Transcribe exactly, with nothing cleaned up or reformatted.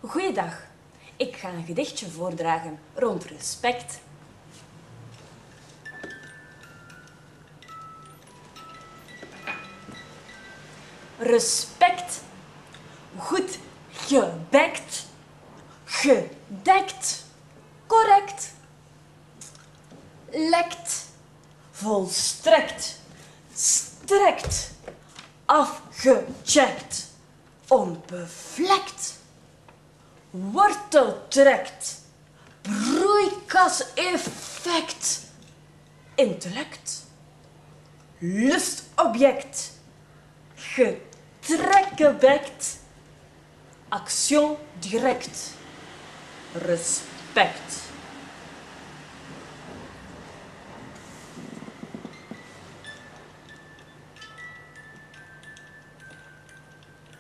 Goeiedag, ik ga een gedichtje voordragen rond respect. Respect, goed gebekt, gedekt, correct, lekt, volstrekt, strekt, afgecheckt, onbevlekt, wortel trekt, broeikaseffect, intellect, lustobject, getrekkewekt, action direct, respect.